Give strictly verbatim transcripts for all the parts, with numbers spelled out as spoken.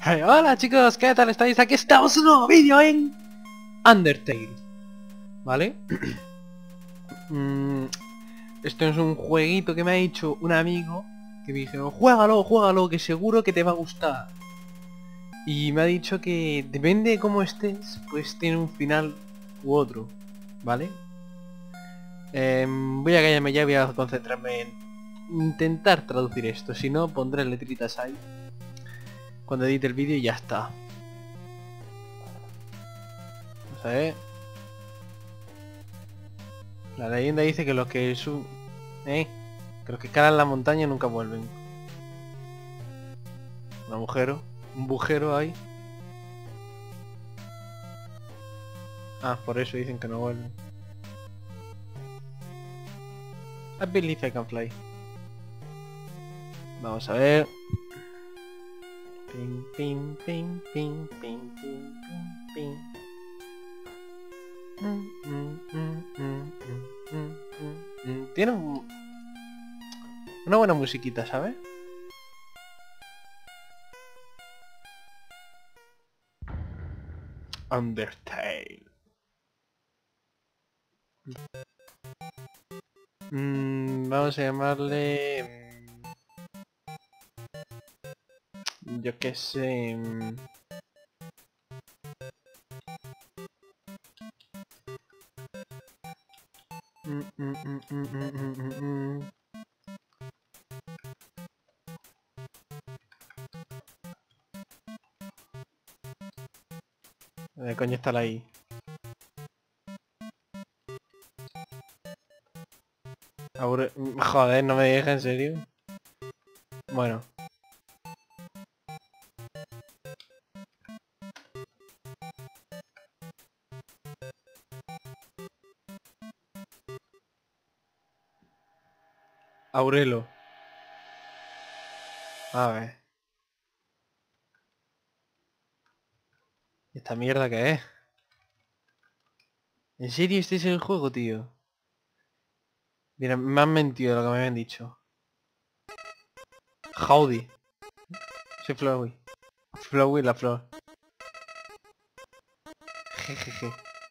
Hey, hola chicos, ¿qué tal estáis? Aquí estamos en un nuevo vídeo en Undertale, ¿vale? mm, Esto es un jueguito que me ha dicho un amigo que me dijo, juégalo, juégalo, que seguro que te va a gustar. Y me ha dicho que depende de cómo estés, pues tiene un final u otro, ¿vale? Eh, voy a callarme ya, voy a concentrarme en intentar traducir esto, si no pondré letritas ahí cuando edite el vídeo y ya está. Vamos a ver. La leyenda dice que los que su... ¿Eh? Que los que escalan la montaña nunca vuelven. Un agujero. Un bujero ahí. Ah, por eso dicen que no vuelven. I believe I can fly. Vamos a ver. Ping, ping, ping, ping, ping, ping, ping, ping. Mm, mm, mm, mm, mm, mm, mm. Tiene un... una buena musiquita, ¿sabes? Undertale. Mm, vamos a llamarle... mm, yo qué sé... mm, mm, mm, mm, mm, mm, mm, mm. ¿Dónde coño está la I? Aure... Joder, no me deja, en serio. Bueno. Aurelo. A ver. ¿Esta mierda qué es? ¿En serio este es el juego, tío? Mira, me han mentido lo que me habían dicho. Howdy. Soy Flowey. Flowey la flor. Jejeje.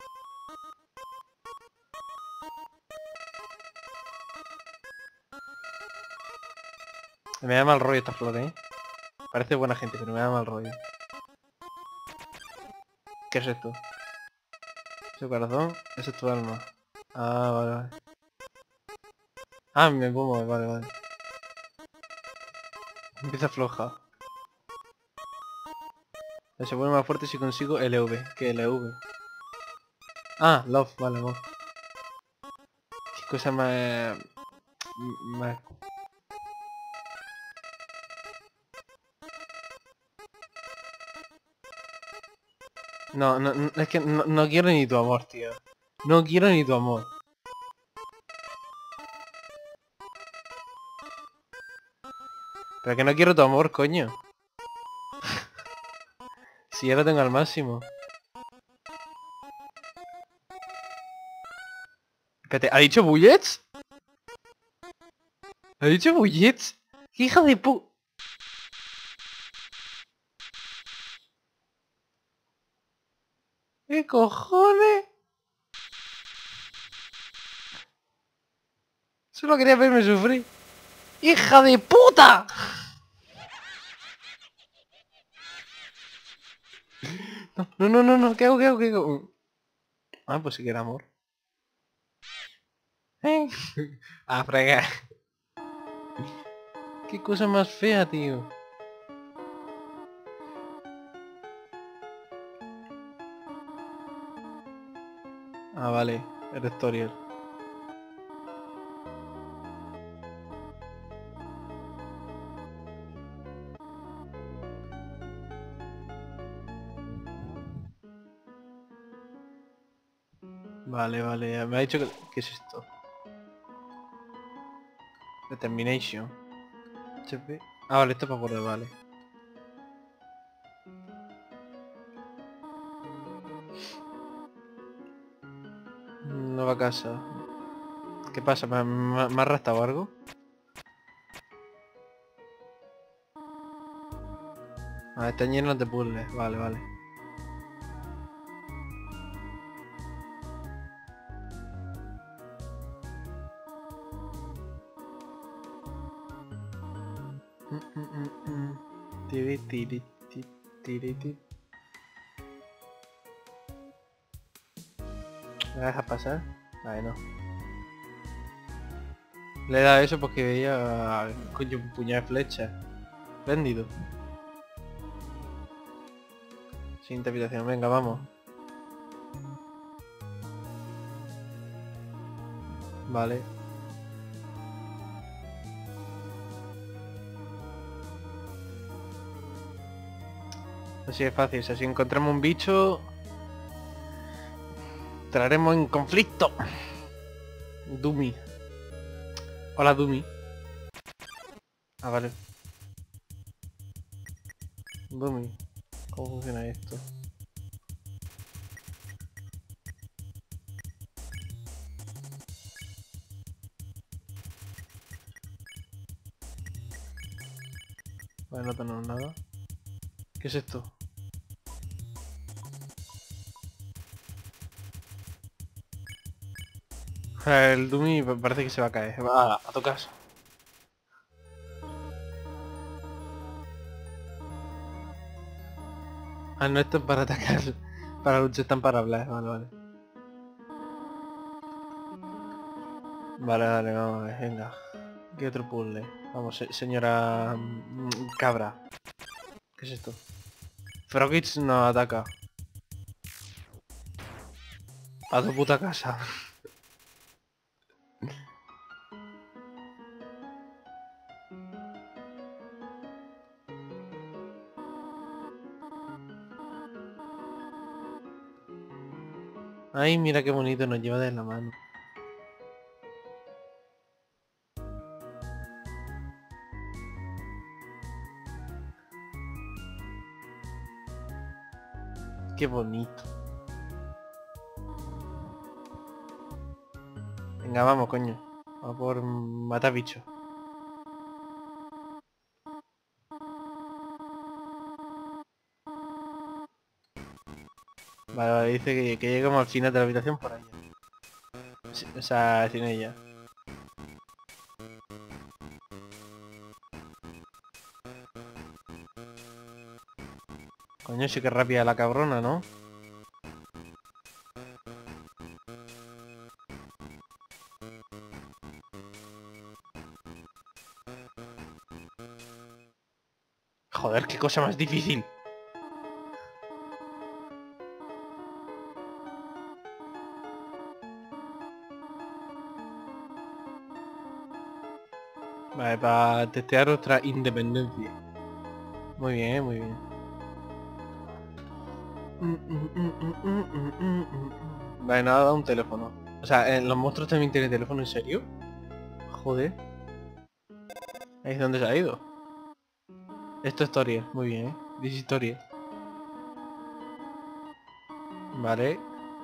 Me da mal rollo esta flor, ¿eh? Parece buena gente, pero me da mal rollo. ¿Qué es esto? ¿Su corazón? Eso es tu alma. Ah, vale, vale. Ah, me puedo mover, vale, vale. Empieza floja. Se pone más fuerte si consigo L V. ¿Qué L V? Ah, love, vale, love. Qué cosa más... más... No, no, no, es que no, no quiero ni tu amor, tío. No quiero ni tu amor. Pero que no quiero tu amor, coño. Si ya lo tengo al máximo. Espérate, ¿ha dicho bullets? ¿Ha dicho bullets? ¡Qué hija de pu... ¿Qué cojones? Solo quería verme sufrir. ¡Hija de puta! No, no, no, no, ¿qué hago, qué hago, qué hago? Ah, pues sí que era amor. ¿Eh? A fregar. Qué cosa más fea, tío. Ah, vale. El tutorial. Vale, vale. Me ha dicho que... ¿Qué es esto? Determination. H P. Ah, vale, esto es para poder, vale. Nueva casa. ¿Qué pasa? ¿Me, me, me ha arrastrado algo? Ah, están llenos de puzzles. Vale, vale. Mm, mm, mm, mm. Tiri, tiri, ti, tiri, ti. ¿Me dejas pasar? Vale, no. Le he dado eso porque veía... Coño, un puñado de flecha. Espléndido. Siguiente habitación, venga, vamos. Vale. Así es fácil, si encontramos un bicho... Entraremos en conflicto. Dumi. Hola, Dumi. Ah, vale. Dumi. ¿Cómo funciona esto? Vale, no tenemos nada. ¿Qué es esto? El Dumi parece que se va a caer. Va a tu casa. Ah, no, esto es para atacar. Para luchar, están para hablar. Vale, vale. Vale, vale, vamos a ver, venga. ¿Qué otro puzzle? Vamos, se- señora... mm, Cabra. ¿Qué es esto? Frogits nos ataca. A tu puta casa. Ay, mira qué bonito, nos lleva de la mano. Qué bonito. Venga, vamos, coño. Vamos por matar bichos. Vale, vale, dice que, que lleguemos al final de la habitación por ahí. Sí, o sea, sin ella. Coño, sí que rápida la cabrona, ¿no? Joder, qué cosa más difícil. Vale, para testear nuestra independencia. Muy bien, muy bien. Vale, nada, da un teléfono. O sea, ¿los monstruos también tienen teléfono? ¿En serio? Joder. Ahí es donde se ha ido. Esto es historia. Muy bien, ¿eh? Dice historia. Vale.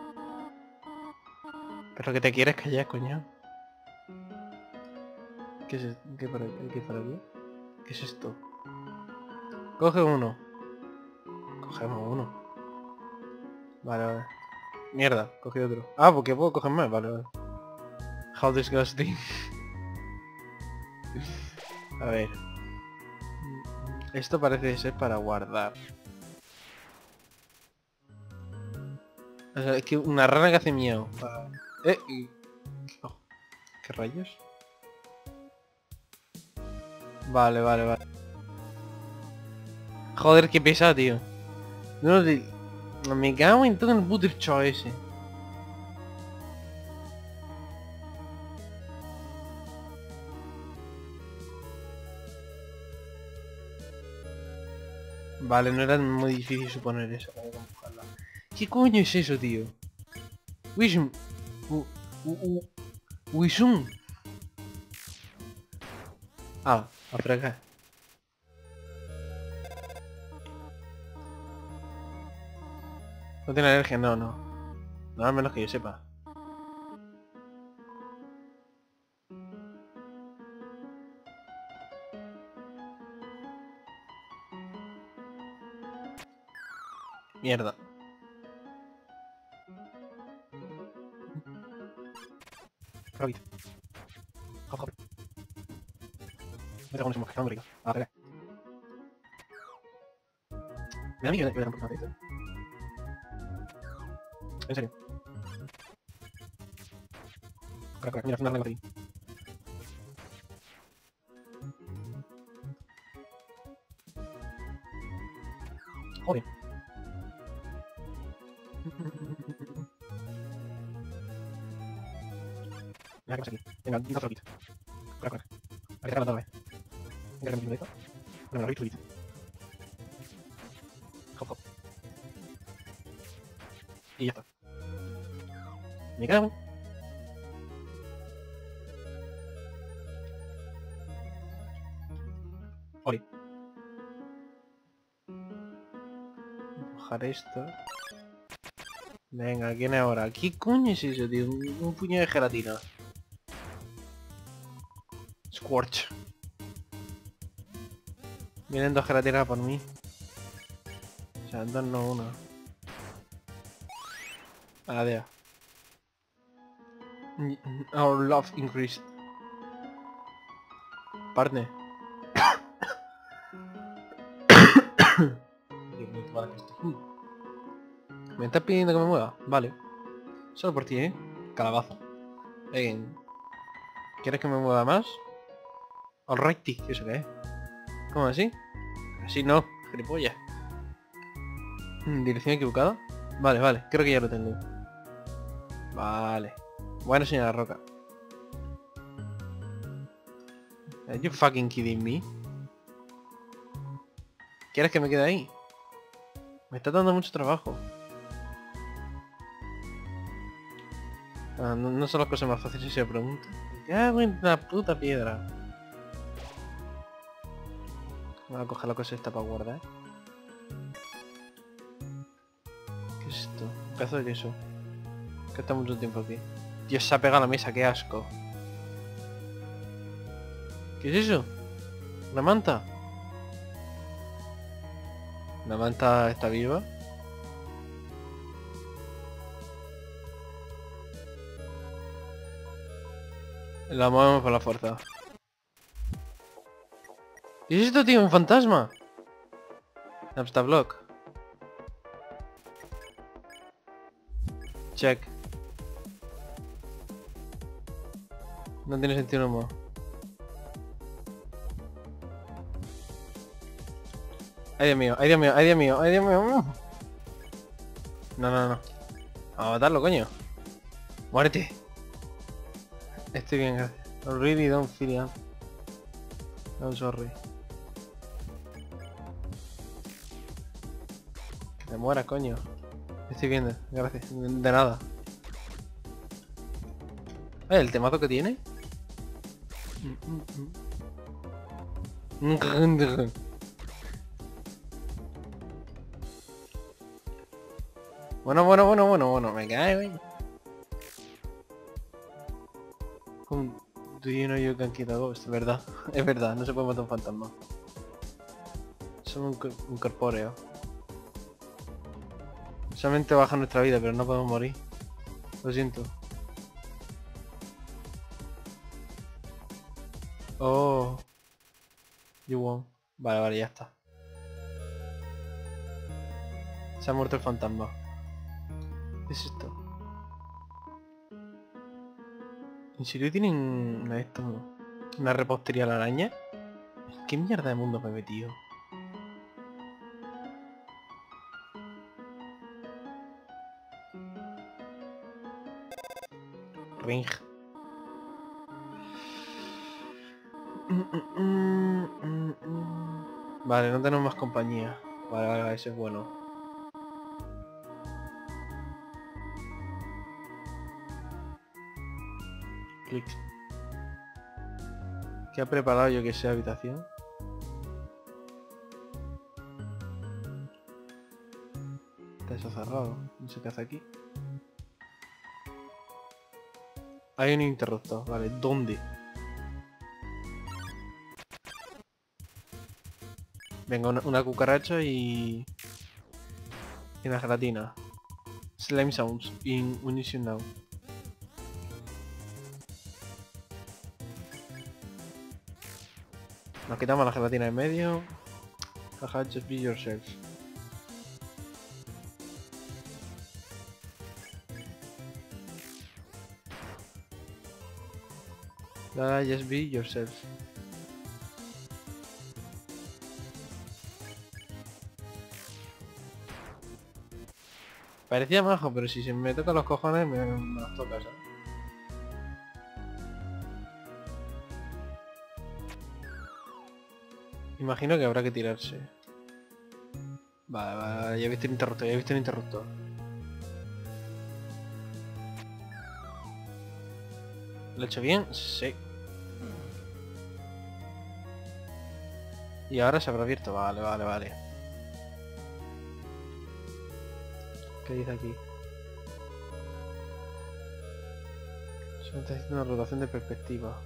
Pero que te quieres callar, coño. ¿Qué es esto? ¿Qué por aquí? ¿Qué por aquí? ¿Qué es esto? Coge uno. Cogemos uno. Vale, vale. Mierda, cogí otro. Ah, porque puedo coger más. Vale, vale. How disgusting. A ver. Esto parece ser para guardar. O sea, es que una rana que hace miau. Eh, y- oh, ¿qué rayos? Vale, vale, vale. Joder, qué pesa, tío. No, de... Me cago en todo el puto hecho ese. Vale, no era muy difícil suponer eso. Vamos a empujarla. ¿Qué coño es eso, tío? Wism... U... U... U... Wisum. Ah, a por acá. No tiene alergia, no, no. No, al menos que yo sepa. Mierda. Rabbit. Hop, hop. Vete con ese mosquito, hombre. A ver. Me da miedo que me dan por una vez. En serio. Crack, crack. Mira, final de batería. Joder. Mira, ¿qué pasa aquí? Venga, un Rabbit. Crack, crack. A que te otra vez. Venga, que me esto. Bueno, Rabbit, Rabbit. Hop, hop. Y ya está. Me cago en... Oli. Bajar esto. Venga, ¿quién es ahora? ¿Qué coño es eso, tío? Un, un puño de gelatina. Scorch. Vienen dos gelatinas por mí. O sea, dos no una. Adiós. Our love increased. Partner. ¿Me estás pidiendo que me mueva? Vale. Solo por ti, ¿eh? Calabazo. Again. ¿Quieres que me mueva más? Alrighty. ¿Eso qué es? ¿Cómo así? Así no, gilipollas. ¿Dirección equivocada? Vale, vale. Creo que ya lo tengo. Vale. Bueno, señora Roca. Are you fucking kidding me? ¿Quieres que me quede ahí? Me está dando mucho trabajo. Ah, no, no son las cosas más fáciles si se pregunta. Me cago en la puta piedra. Voy a coger la cosa esta para guardar. ¿Qué es esto? Un pedazo de queso. Que está mucho tiempo aquí. Dios, se ha pegado a la mesa, qué asco. ¿Qué es eso? ¿Una manta? ¿La manta está viva? La movemos por la fuerza. ¿Qué es esto, tío? ¿Un fantasma? Block. Check. No tiene sentido el humo. Ay, Dios mío, ay, Dios mío, ay, Dios mío, ay, Dios mío. No, no, no. Vamos a matarlo, coño. Muérete. Estoy bien, gracias. Really don't feel it. I'm sorry. Que te mueras, coño. Estoy viendo, gracias. De, de nada. Ay, el temazo que tiene. Bueno, bueno, bueno, bueno, bueno, me cae, güey. Do you know you can kill a ghost? Es verdad, es verdad, no se puede matar un fantasma. Solo un, un corpóreo. Solamente baja nuestra vida, pero no podemos morir. Lo siento. Oh. You won. Vale, vale, ya está. Se ha muerto el fantasma. ¿Qué es esto? ¿En serio tienen una, esto, una repostería a la araña? ¿Qué mierda de mundo me he metido? Ring. Vale, no tenemos más compañía. Vale, vale, vale, eso es bueno. Clic. ¿Qué ha preparado yo que sea habitación? Está eso cerrado. No sé qué hace aquí. Hay un interruptor. Vale, ¿dónde? Venga, una, una cucaracha y... Y la gelatina. Slime sounds in Unition now. Nos quitamos la gelatina en medio. Jaja, just be yourself. Nada, just be yourself. Parecía majo, pero si se me toca los cojones me, me los toca, ¿sabes? Imagino que habrá que tirarse. Vale, vale, vale, ya he visto el interruptor, ya he visto el interruptor. ¿Lo he hecho bien? Sí. Y ahora se habrá abierto. Vale, vale, vale. ¿Qué dice aquí? Solo está haciendo una rotación de perspectiva.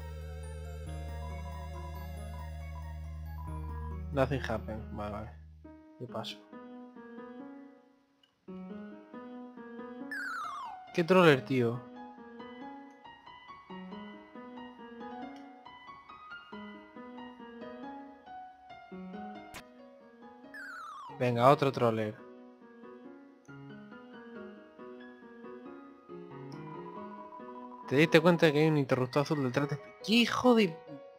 Nothing happened. Vale, vale. ¿Qué paso? ¿Qué troller, tío? Venga, otro troller. ¿Te diste cuenta de que hay un interruptor azul detrás de... ¡Qué hijo de...!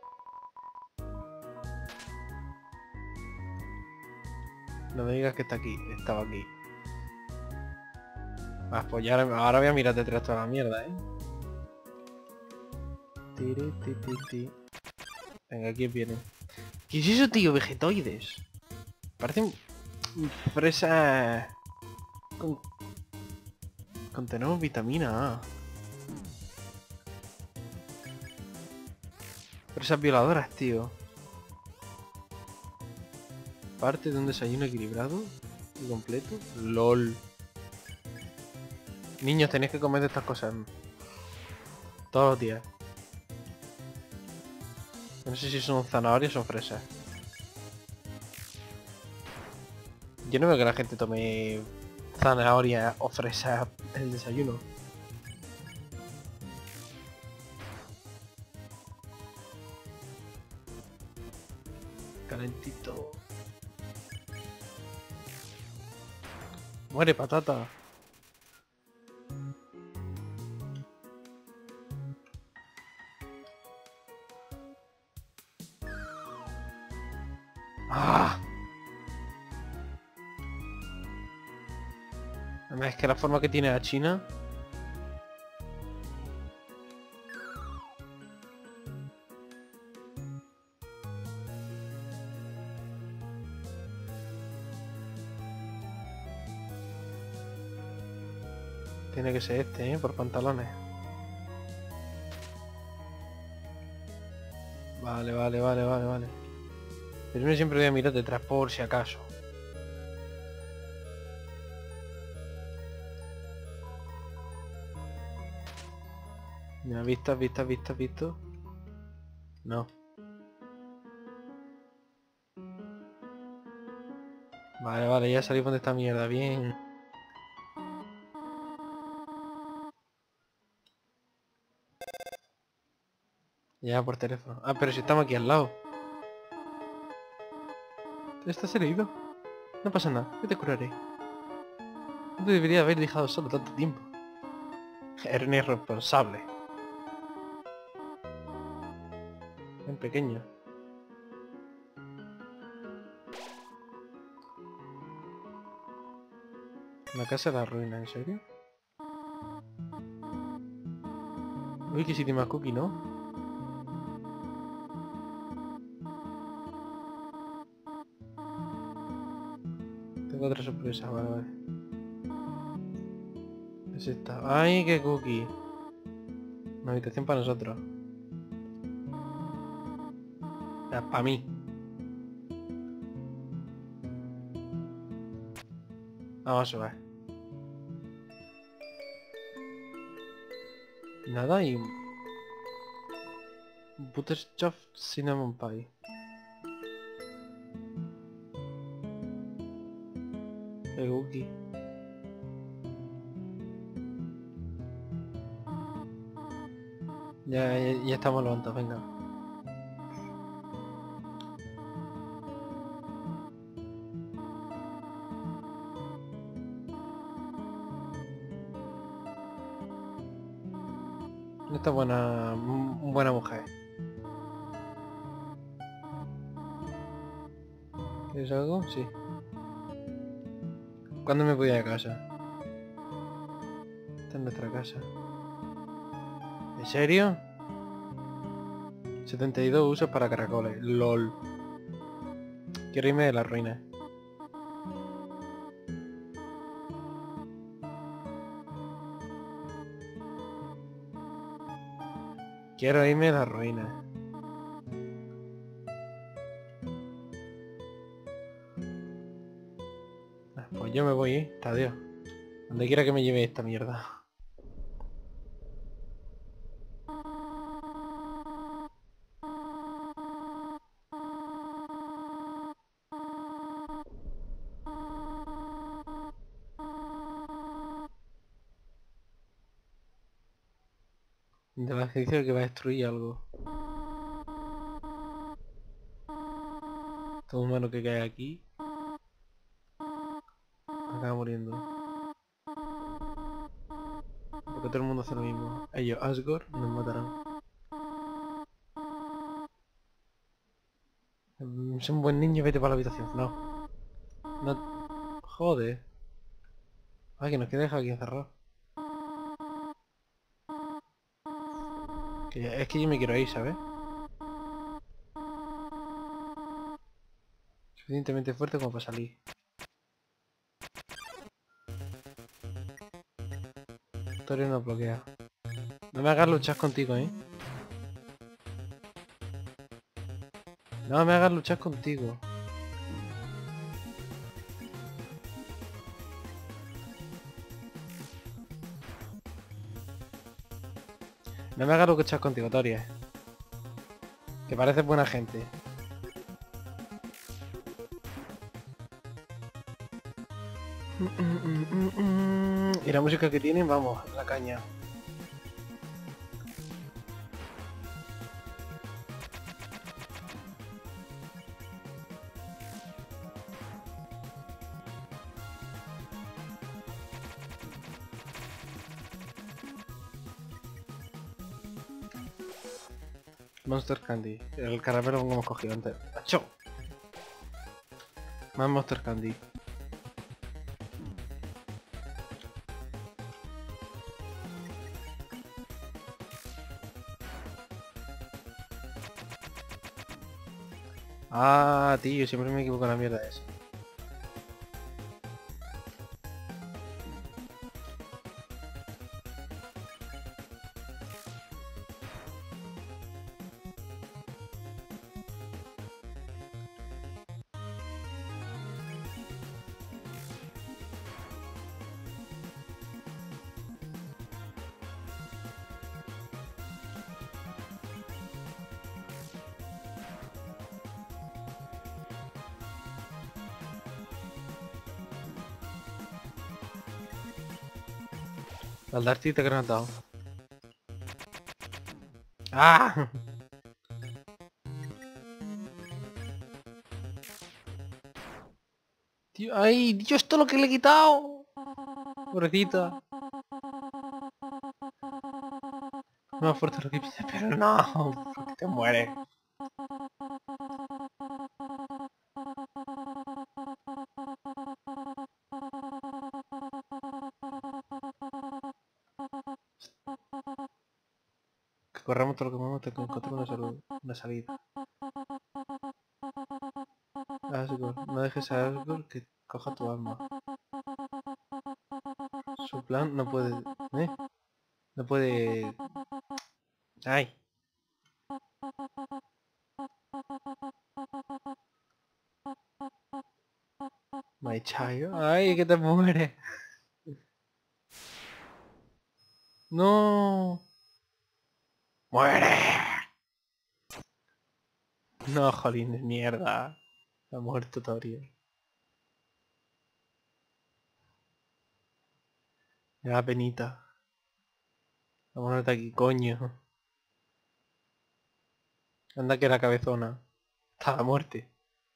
No me digas que está aquí. Estaba aquí. Ah, pues ya ahora, ahora voy a mirar detrás toda la mierda, ¿eh? Tiri, ti, ti, ti. Venga, aquí viene. ¿Qué es eso, tío? Vegetoides. Parecen fresas... Con... Contenemos vitamina A. Fresas violadoras, tío. Parte de un desayuno equilibrado y completo. LOL. Niños, tenéis que comer de estas cosas todos los días. No sé si son zanahorias o fresas. Yo no veo que la gente tome zanahoria o fresa en el desayuno. Calentito. Muere, patata. ¡Ah! Además es que la forma que tiene la China... Tiene que ser este, ¿eh? Por pantalones. Vale, vale, vale, vale, vale. Pero uno siempre voy a mirar detrás por si acaso. ¿Me has visto, has visto, has visto, has visto? No. Vale, vale, ya salimos de esta mierda, bien. Ya por teléfono. Ah, pero si estamos aquí al lado. ¿Estás herido? No pasa nada, yo te curaré. No te debería haber dejado solo tanto tiempo. Eres un irresponsable. Bien pequeño. La casa de la ruina, ¿en serio? Uy, que sitio más cookie, ¿no? Tengo otra sorpresa, vale, vale. Es esta. ¡Ay, qué cookie! Una habitación para nosotros. Ya, para mí. Vamos a ver. Nada y... Butterschoff Cinnamon Pie. El cookie. Ya, ya, ya estamos levantados, venga. Esta buena, buena mujer. ¿Quieres algo? Sí. ¿Cuándo me voy a casa? Esta es nuestra casa. ¿En serio? setenta y dos usos para caracoles. LOL. Quiero irme de la ruina. Quiero irme de la ruina. Ah, pues yo me voy, ¿eh? Adiós. Donde quiera que me lleve esta mierda. De la ejercicio que va a destruir algo. Todo humano que cae aquí acaba muriendo. Porque todo el mundo hace lo mismo. Ellos, Asgore, nos matarán. Mm, Es un buen niño, vete para la habitación. No. No. Joder. Ay, que nos queda dejado aquí encerrado. Que ya- es que yo me quiero ir, ¿sabes? Suficientemente fuerte como para salir. Victoria nos bloquea. No me hagas luchar contigo, ¿eh? No me hagas luchar contigo. No me hagas luchar contigo, Toria. Que pareces buena gente. Y la música que tienen, vamos, la caña. Monster Candy. El caramelo que hemos cogido antes. ¡Acho! Más Monster Candy. Ah, tío, siempre me equivoco en la mierda esa. Al dartita que nos han dado. ¡Ah! Tío, ¡ay! ¡Dios, todo lo que le he quitado! Pobrecita. Más fuerte de lo que piensas, pero no. Porque te mueres. Que corramos todo lo que podemos hasta que encontremos una, salud, una salida. Asgore, no dejes a Asgore que coja tu alma. Su plan no puede... ¿Eh? No puede... ¡Ay! My child. ¡Ay, que te mueres! ¡No! ¡Muere! No, jolín, es mierda. Ha muerto Toriel. Me da penita. Vámonos de aquí, coño. Anda que la cabezona. Está a muerte.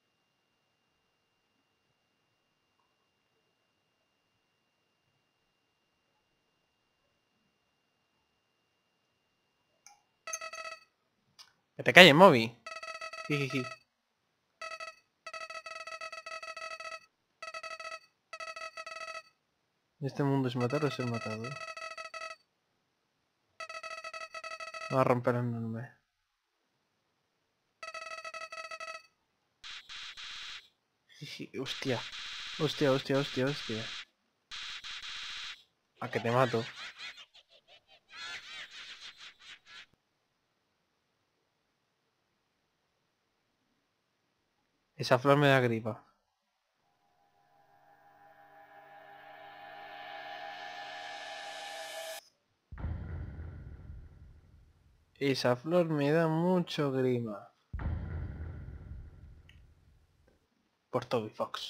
Que te calles, Moby. Jijiji. Este mundo es matar o ser matado. Vamos a romper el enorme. Jiji, hostia. Hostia, hostia, hostia, hostia. A que te mato. Esa flor me da gripa. Esa flor me da mucho grima. Por Toby Fox.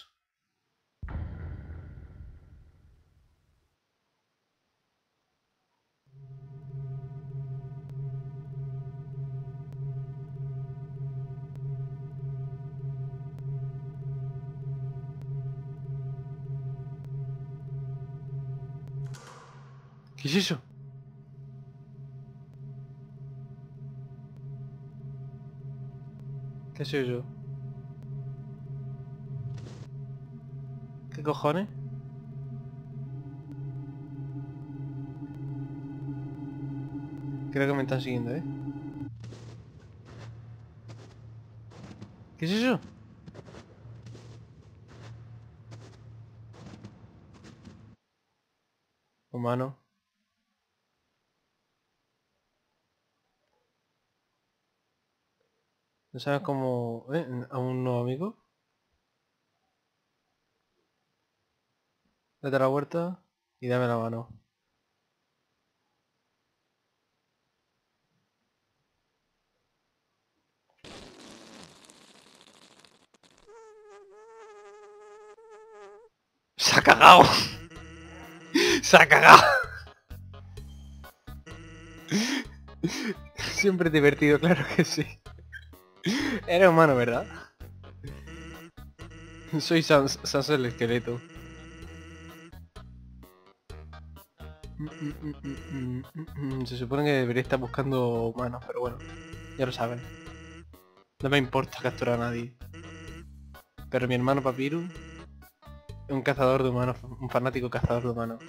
¿Qué es eso? ¿Qué es eso? ¿Qué cojones? Creo que me están siguiendo, ¿eh? ¿Qué es eso? Humano. ¿No sabes cómo... ¿Eh? ¿A un nuevo amigo? Date la vuelta y dame la mano. ¡Se ha cagado! ¡Se ha cagado! Siempre divertido, claro que sí. Era humano, ¿verdad? Soy Sans, Sans el esqueleto. Se supone que debería estar buscando humanos, pero bueno, ya lo saben. No me importa capturar a nadie. Pero mi hermano Papiru es un cazador de humanos, un fanático cazador de humanos.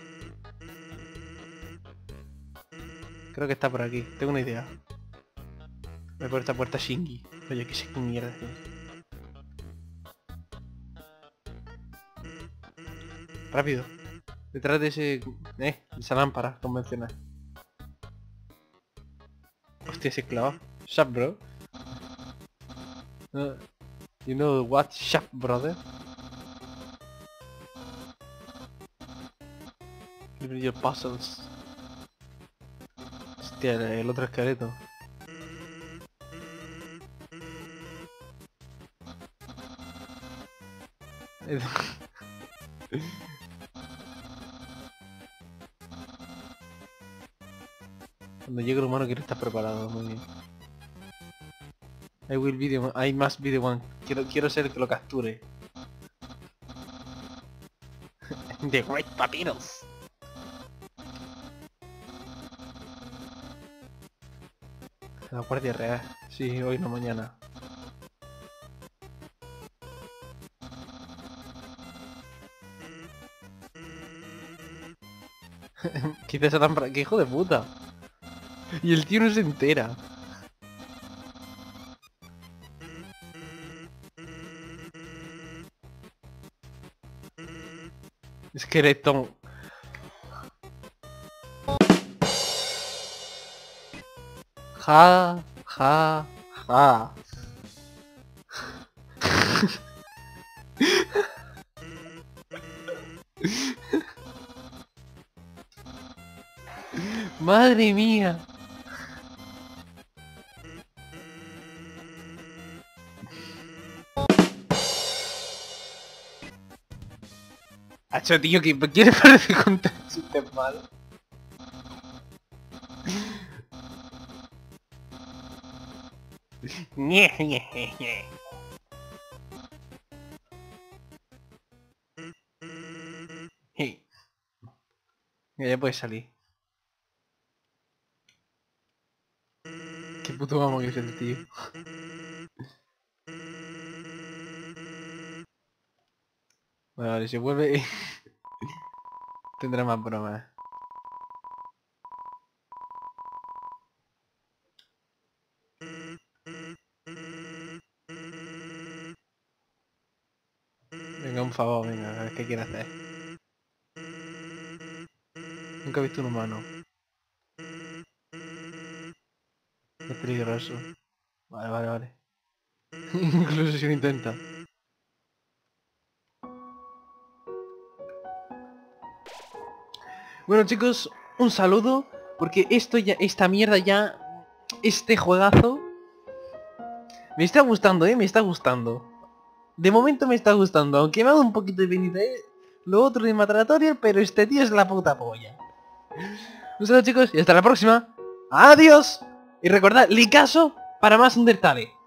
Creo que está por aquí, tengo una idea. Voy por esta puerta Shingi. Oye, que sé qué mierda es. Rápido. Detrás de ese... Eh, esa lámpara convencional. Hostia, ese clavo. Shut bro. Uh, you know what? Shut brother. Give me your puzzles. Hostia, el, el otro esqueleto. Cuando llegue el humano quiero estar preparado, muy bien. I will be the one, I must be the one. Quiero, quiero ser el que lo capture. The Great Papyrus. La Guardia Real. Sí, hoy no mañana. Quizás esa lámpara... ¡Qué hijo de puta! Y el tío no se entera. Esqueleto. Ja, ja, ja. Madre mía. Hacho, tío, que ¿por qué le parece contar chistes malos? Hey. Ya puedes salir. Qué puto amo que es el tío. Bueno, vale, se vuelve... Tendrá más bromas. Venga, un favor, venga, a ver qué quiere hacer. Nunca he visto un humano. Es peligroso. Vale, vale, vale. Incluso si lo intenta. Bueno, chicos, un saludo. Porque esto ya, esta mierda ya... Este juegazo... Me está gustando, eh, me está gustando. De momento me está gustando, aunque me ha dado un poquito de penita, eh. Lo otro de matar a Toriel, pero este tío es la puta polla. Un saludo, chicos, y hasta la próxima. ¡Adiós! Y recordad, Licaso para más Undertale.